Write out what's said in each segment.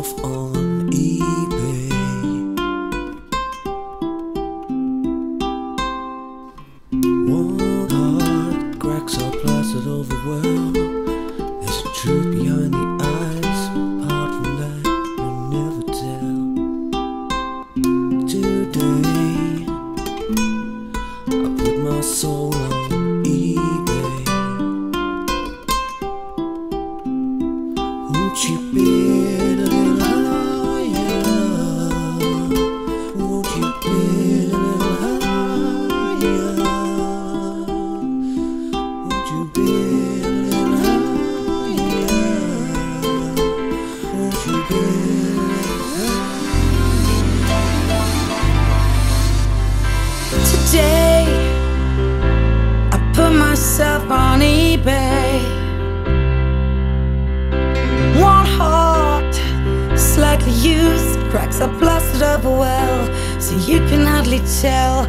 myself on eBay. One heart cracks are plastered over well. There's a truth behind the eyes. Apart from that, you'll never tell. Today I put my soul on eBay. Won't you bid a little higher? Won't you bid a little higher? Won't you bid a little higher? Won't you bid a little higher? Today I put myself on eBay. One heart, slightly used, cracks are plastered over well, so you can hardly tell.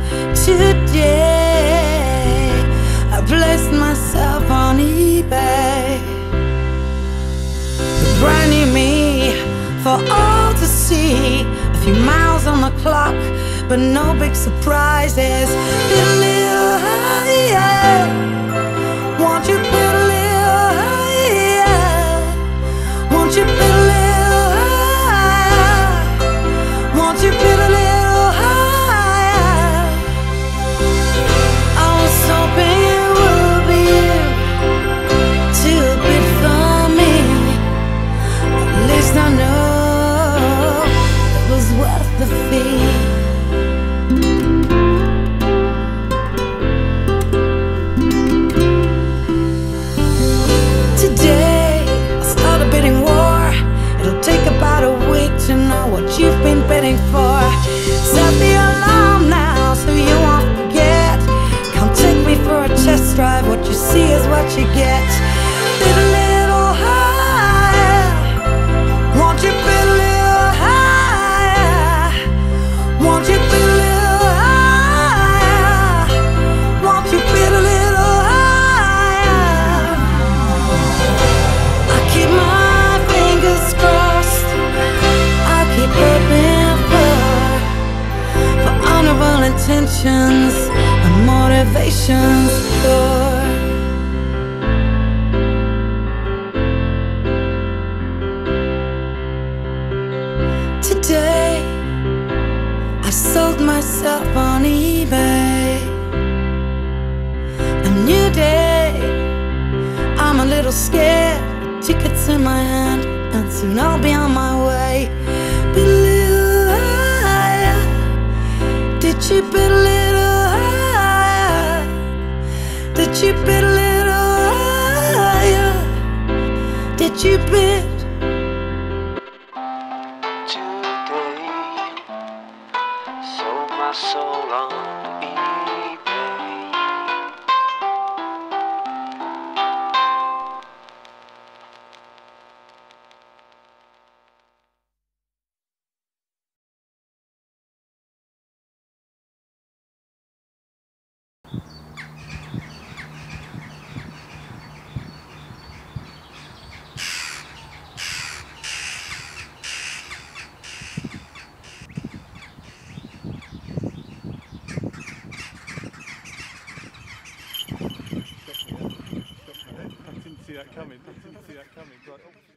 Today I placed myself on eBay. The brand new me for all to see. A few miles on the clock, but no big surprises. Bid a little higher. Won't you bid a little higher? Won't you bid a little higher? Won't you bid a little higher? I was hoping it would be you to bid for me. At least I know it was worth the fee. To know what you've been bidding for. Set the alarm now so you won't forget. Come take me for a test drive. What you see is what you get. Bid a little higher. Won't you bid a little higher? Won't you bid a little higher? Won't you bid a little higher? I keep my fingers crossed. Hoping for honorable intentions and motivations pure. Today I sold myself on eBay. A new day, I'm a little scared. Tickets in my hand, and soon I'll be on my way. Bid a little higher. Did you bid a little higher? Did you bid a little higher? Did you bid? Today, sold my soul on eBay. I didn't see that coming.